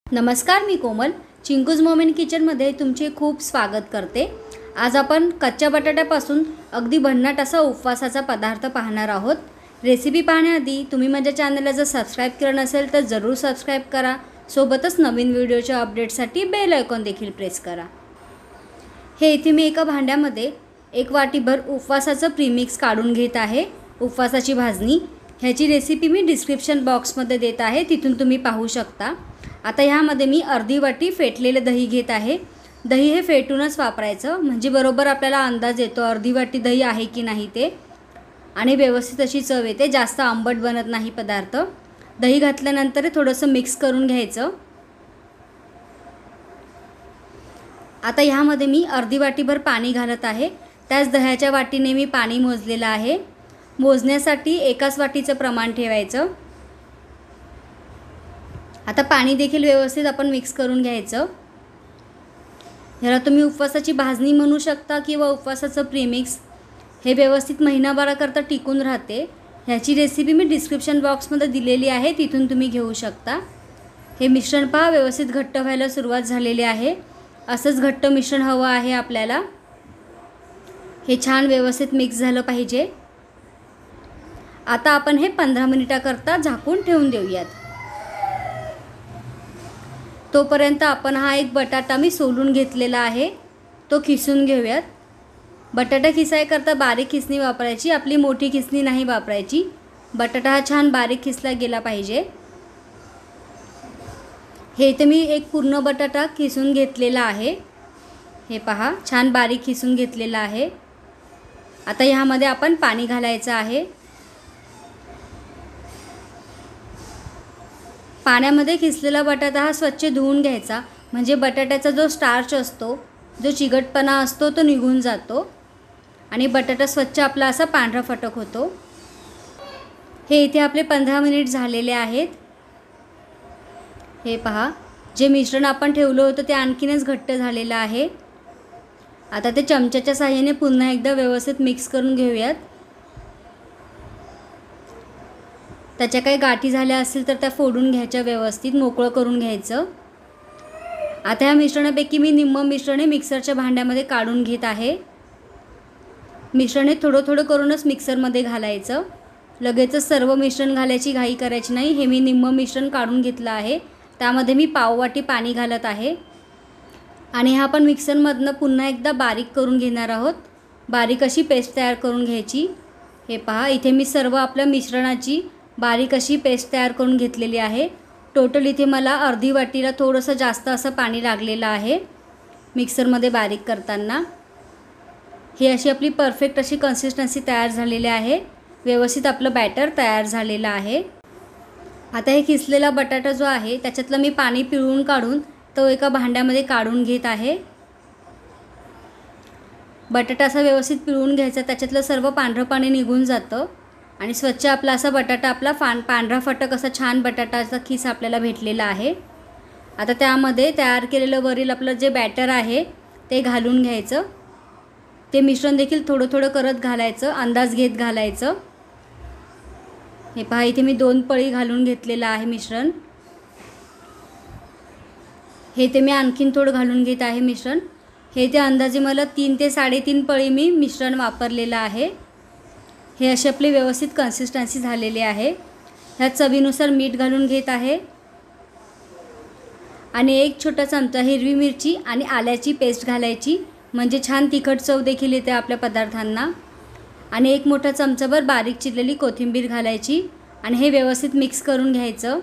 नमस्कार, मी कोमल चिंकूज मोमेंट किचनमध्ये तुमचे खूप स्वागत करते। आज आपण कच्च्या बटाट्यापासून अगदी भन्नाट असा उपवासाचा पदार्थ पाहणार आहोत। रेसिपी पाहण्याआधी तुम्ही माझ्या चॅनलला जर सबस्क्राइब केलं नसेल तर जरूर सबस्क्राइब करा। सोबतच नवीन व्हिडिओच्या अपडेटसाठी बेल आयकॉन देखील प्रेस करा। हे इथे मी एका भांड्यामध्ये 1 वाटीभर उपवासाचं प्रीमिक्स काढून घेत आहे। उपवासाची भाजणी ह्याची रेसिपी मी डिस्क्रिप्शन बॉक्समध्ये देत आहे, तिथून तुम्ही पाहू शकता। आता ह्यामध्ये मी अर्धी वाटी फेटलेले दही घेत आहे। दही हे फेटूनच वापरायचं, म्हणजे बरोबर आपल्याला अंदाज येतो अर्धी वाटी दही आहे की नाही ते, आणि व्यवस्थित अशी चव येते। जास्त आंबट बनत नाही पदार्थ। दही घातल्यानंतर थोडंसं मिक्स करून घ्यायचं। आता ह्यामध्ये मी अर्धी वाटीभर पाणी घालत आहे। त्याच दह्याच्या वाटीने मी पाणी मोजलेलं आहे। मोजण्यासाठी एकाच वाटीचं प्रमाण ठेवायचं। आता पाणी देखील व्यवस्थित आपण मिक्स करून घ्यायचं। ह्याला तुम्ही उपवासाची भाजणी म्हणू शकता किंवा उपवासाचं प्रीमिक्स। हे व्यवस्थित महिनाभराकरता टिकून राहते। ह्याची रेसिपी मी डिस्क्रिप्शन बॉक्समध्ये दिलेली आहे, तिथून तुम्ही घेऊ शकता। हे मिश्रण पहा व्यवस्थित घट्ट व्हायला सुरुवात झालेली आहे। असंच घट्ट मिश्रण हवं आहे आपल्याला। हे छान व्यवस्थित मिक्स झालं पाहिजे। आता आपण हे 15 मिनिटाकरता झाकून ठेवून देऊयात। तोपर्यंत आपण हा एक बटाटा मी सोलून घेतलेला आहे, तो खिसून घेऊयात। बटाटा खिसायकरता बारीक खिसणी वापरायची, आपली मोठी खिसणी नाही वापरायची। बटाटा हा छान बारीक खिसला गेला पाहिजे। हे इथे मी एक पूर्ण बटाटा खिसून घेतलेला आहे। हे पहा छान बारीक खिसून घेतलेला आहे। आता ह्यामध्ये आपण पाणी घालायचं आहे। पाण्यामध्ये खिसलेला बटाटा हा स्वच्छ धुवून घ्यायचा, म्हणजे बटाट्याचा जो स्टार्च असतो, जो चिकटपणा असतो तो निघून जातो आणि बटाटा स्वच्छ आपला असा पांढरा फटक होतो। हे इथे आपले 15 मिनिट झालेले आहेत। हे पहा जे मिश्रण आपण ठेवलं होतं ते आणखीनच घट्ट झालेलं आहे। आता ते चमच्याच्या साहाय्याने पुन्हा एकदा व्यवस्थित मिक्स करून घेऊयात। त्याच्या काही गाठी झाल्या असतील तर त्या फोडून घ्यायच्या, व्यवस्थित मोकळं करून घ्यायचं। आता या मिश्रणापैकी मी निम्म मिश्रण हे मिक्सरच्या भांड्यामध्ये काढून घेत आहे। मिश्रण हे थोडं थोडं करूनच मिक्सरमध्ये घालायचं, लगेचच सर्व मिश्रण घालायची घाई करायची नाही। हे मी निम्म मिश्रण काढून घेतलं आहे, त्यामध्ये मी पाव वाटी पाणी घालत आहे आणि हा आपण मिक्सरमधनं पुन्हा एकदा बारीक करून घेणार आहोत। बारीक अशी पेस्ट तयार करून घ्यायची। हे पहा इथे मी सर्व आपल्या मिश्रणाची बारीक अशी पेस्ट तयार करून घेतलेली आहे। टोटल इथे मला अर्धी वाटीला थोडंसं जास्त असं पाणी लागलेलं आहे मिक्सरमध्ये बारीक करताना। ही अशी आपली परफेक्ट अशी कन्सिस्टन्सी तयार झालेली आहे। व्यवस्थित आपलं बॅटर तयार झालेलं आहे। आता हे खिसलेला बटाटा जो आहे त्याच्यातलं मी पाणी पिळून काढून तो एका भांड्यामध्ये काढून घेत आहे। बटाटा असा व्यवस्थित पिळून घ्यायचा, त्याच्यातलं सर्व पांढरं पाणी निघून जातं आणि स्वच्छ आपला असा बटाटा आपला पांढरा फटक असा छान बटाटाचा खिस आपल्याला भेटलेला आहे। आता त्यामध्ये तयार केलेलं वरील आपलं जे बॅटर आहे ते घालून घ्यायचं। ते मिश्रण देखील थोडं थोडं करत घालायचं, अंदाज घेत घालायचं। हे पहा इथे मी 2 पळी घालून घेतलेलं आहे मिश्रण। हे ते मी आणखीन थोडं घालून घेत आहे मिश्रण। हे ते अंदाजे मला 3 ते 3.5 पळी मी मिश्रण वापरलेलं आहे। हे असे आपले व्यवस्थित कन्सिस्टन्सी झालेले आहे। ह्यात चवीनुसार मीठ घालून घेत आहे आणि 1 छोटा चमचा हिरवी मिरची आणि आल्याची पेस्ट घालायची, म्हणजे छान तिखट चव देखील येते आपल्या पदार्थांना। आणि 1 मोठा चमचाभर बारीक चिरलेली कोथिंबीर घालायची आणि हे व्यवस्थित मिक्स करून घ्यायचं।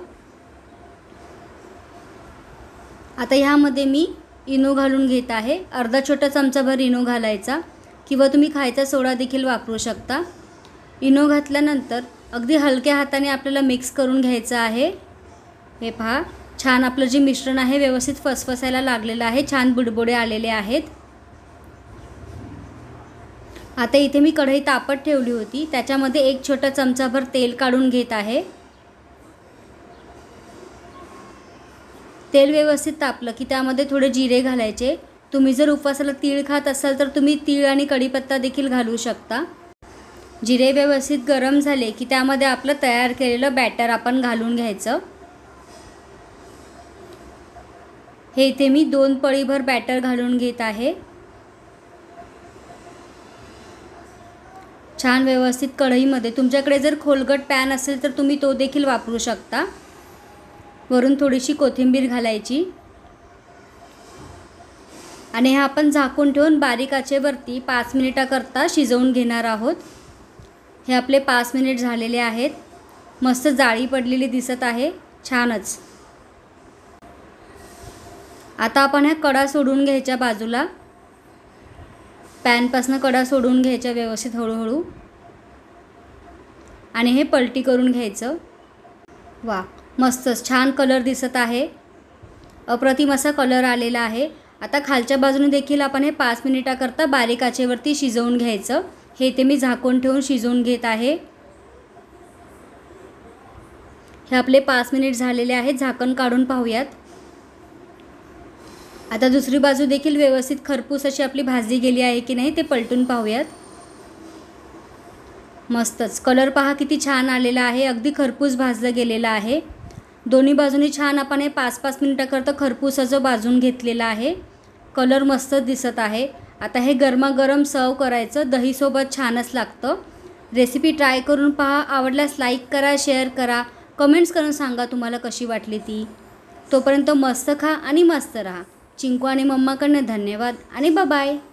आता ह्यामध्ये मी इनो घालून घेत आहे। अर्धा छोटा चमचाभर इनो घालायचा, किंवा तुम्ही खायचा सोडा देखील वापरू शकता। इनो घातल्यानंतर अगदी हलक्या हाताने आपल्याला मिक्स करून घ्यायचं आहे। हे पहा छान आपलं जे मिश्रण आहे व्यवस्थित फसफसायला लागलेलं आहे, छान बुडबुडे आलेले आहेत। आता इथे मी कढई तापत ठेवली होती, त्याच्यामध्ये 1 छोटा चमचाभर तेल काढून घेत आहे। तेल व्यवस्थित तापलं की त्यामध्ये थोडे जिरे घालायचे। तुम्ही जर उपवासाला तीळ खात असाल तर तुम्ही तीळ आणि कढीपत्ता देखील घालू शकता। जिरे व्यवस्थित गरम झाले की त्यामध्ये आपलं तयार केलेलं बॅटर आपण घालून घ्यायचं। हे इथे मी 2 पळीभर बॅटर घालून घेत आहे. छान व्यवस्थित कढईमध्ये, तुमच्याकडे जर खोलगट पॅन असेल तर तुम्ही तो देखील वापरू शकता. वरून थोडीशी कोथिंबीर घालायची आणि हे आपण झाकून ठेवून बारीक आचेवरती 5 मिनिटाकरता शिजवून घेणार आहोत. हे आपले 5 मिनिट झालेले आहेत. मस्त जाळी पडलेली दिसत आहे, छानच. आता आपण ह्या कडा सोडून घ्यायच्या बाजूला. पॅनपासनं कडा सोडून घ्यायच्या व्यवस्थित हळूहळू आणि हे पलटी करून घ्यायचं. वा, मस्तच छान कलर दिसत आहे. अप्रतिम असा कलर आलेला आहे. आता खालच्या बाजूने देखील आपण हे 5 मिनिटाकरता बारीक आचेवरती शिजवून घ्यायचं. हे ते मी झाकून ठेवून शिजवून घेत आहे. हे आपले 5 मिनिट झालेले आहेत. झाकण काढून पाहूयात. आता दुसरी बाजू देखील व्यवस्थित खरपूस अशी आपली भाजली गेली आहे की नाही ते पलटून पाहूयात. मस्तच कलर पहा किती छान आलेला आहे. अगदी खरपूस भाजलं गेलेलं आहे. दोन्ही बाजूनी छान आपण हे 5-5 मिनिटाकरता खरपूस असं भाजून घेतलेलं आहे. कलर मस्तच दिसत आहे. आता हे गरमागरम सर्व करायचं. दहीसोबत छानच लागतं. रेसिपी ट्राय करून पहा. आवडल्यास लाईक करा, शेअर करा, कमेंट्स करून सांगा तुम्हाला कशी वाटली ती. तोपर्यंत मस्त खा आणि मस्त राहा. चिंकू आणि मम्माकडनं धन्यवाद आणि बाय.